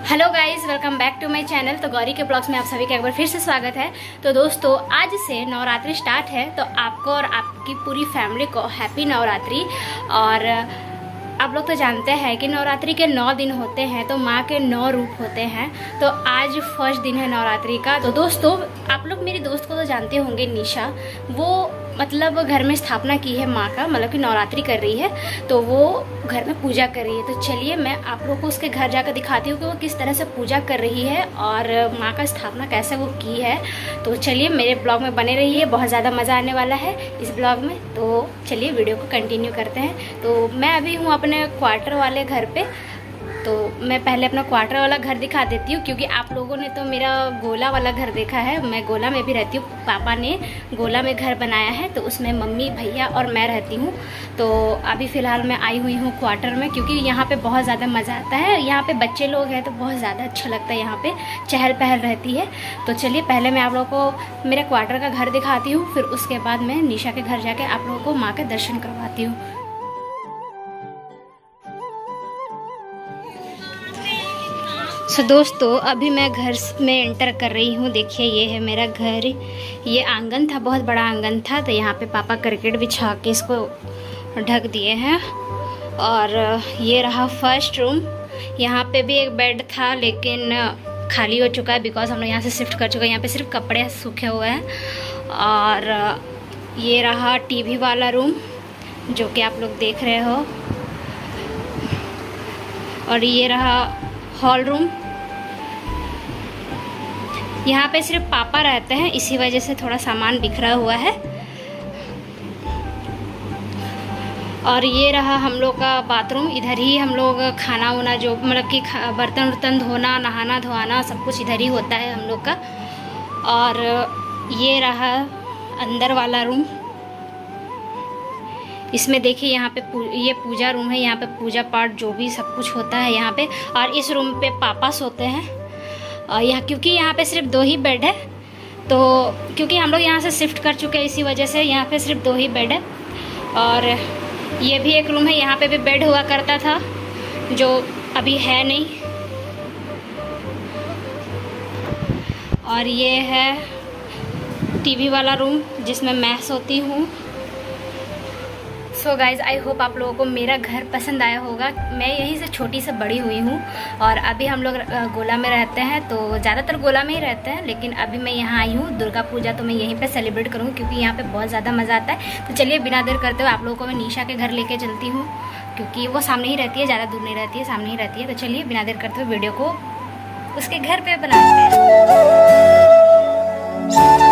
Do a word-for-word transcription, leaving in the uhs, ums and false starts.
Hello guys, welcome back to my channel. तो गौरी के blogs में आप सभी का एक बार फिर से स्वागत है। तो दोस्तों, आज से नवरात्रि स्टार्ट है, तो आपको और आपकी पूरी फैमिली को हैप्पी नवरात्रि। और आप लोग तो जानते हैं कि नवरात्रि के नौ दिन होते हैं, तो माँ के नौ रूप होते हैं। तो आज फर्स्ट दिन है नवरात्रि का। तो दोस्तों, आप लोग मेरी दोस्त को तो जानते होंगे, निशा। वो मतलब घर में स्थापना की है माँ का, मतलब कि नवरात्रि कर रही है, तो वो घर में पूजा कर रही है। तो चलिए मैं आप लोगों को उसके घर जाकर दिखाती हूँ कि वो किस तरह से पूजा कर रही है और माँ का स्थापना कैसे वो की है। तो चलिए मेरे ब्लॉग में बने रहिए, बहुत ज़्यादा मज़ा आने वाला है इस ब्लॉग में। तो चलिए वीडियो को कंटिन्यू करते हैं। तो मैं अभी हूँ अपने क्वार्टर वाले घर पे। तो मैं पहले अपना क्वार्टर वाला घर दिखा देती हूँ, क्योंकि आप लोगों ने तो मेरा गोला वाला घर देखा है। मैं गोला में भी रहती हूँ, पापा ने गोला में घर बनाया है, तो उसमें मम्मी, भैया और मैं रहती हूँ। तो अभी फ़िलहाल मैं आई हुई हूँ क्वार्टर में, क्योंकि यहाँ पे बहुत ज़्यादा मज़ा आता है। यहाँ पे बच्चे लोग हैं तो बहुत ज़्यादा अच्छा लगता है, यहाँ पे चहल पहल रहती है। तो चलिए पहले मैं आप लोगों को मेरे क्वार्टर का घर दिखाती हूँ, फिर उसके बाद मैं निशा के घर जाके आप लोगों को माँ के दर्शन करवाती हूँ। सो so, दोस्तों, अभी मैं घर में एंटर कर रही हूँ। देखिए ये है मेरा घर। ये आंगन था, बहुत बड़ा आंगन था, तो यहाँ पे पापा क्रिकेट बिछा के इसको ढक दिए हैं। और ये रहा फर्स्ट रूम। यहाँ पे भी एक बेड था, लेकिन खाली हो चुका है, बिकॉज हम लोग यहाँ से शिफ्ट कर चुके हैं। यहाँ पे सिर्फ कपड़े सूखे हुए हैं। और ये रहा टीवी वाला रूम, जो कि आप लोग देख रहे हो। और ये रहा हॉल रूम। यहाँ पे सिर्फ पापा रहते हैं, इसी वजह से थोड़ा सामान बिखरा हुआ है। और ये रहा हम लोग का बाथरूम। इधर ही हम लोग खाना वाना, जो मतलब कि बर्तन वर्तन धोना, नहाना धोना सब कुछ इधर ही होता है हम लोग का। और ये रहा अंदर वाला रूम। इसमें देखिए यहाँ पे पू, ये पूजा रूम है। यहाँ पे पूजा पाठ जो भी सब कुछ होता है यहाँ पे। और इस रूम पे पापा सोते हैं। और यहाँ क्योंकि यहाँ पे सिर्फ दो ही बेड है, तो क्योंकि हम लोग यहाँ से शिफ्ट कर चुके हैं, इसी वजह से यहाँ पे सिर्फ दो ही बेड है। और ये भी एक रूम है, यहाँ पे भी बेड हुआ करता था, जो अभी है नहीं। और ये है टीवी वाला रूम, जिसमें मैं सोती हूँ। सो गाइज़, आई होप आप लोगों को मेरा घर पसंद आया होगा। मैं यहीं से छोटी से बड़ी हुई हूँ, और अभी हम लोग गोला में रहते हैं, तो ज़्यादातर गोला में ही रहते हैं। लेकिन अभी मैं यहाँ आई हूँ, दुर्गा पूजा तो मैं यहीं पे सेलिब्रेट करूँगी, क्योंकि यहाँ पे बहुत ज़्यादा मज़ा आता है। तो चलिए बिना देर करते हुए आप लोगों को मैं निशा के घर लेके चलती हूँ, क्योंकि वो सामने ही रहती है, ज़्यादा दूर नहीं रहती है, सामने ही रहती है। तो चलिए बिना देर करते हुए वीडियो को उसके घर पर बनाते हैं।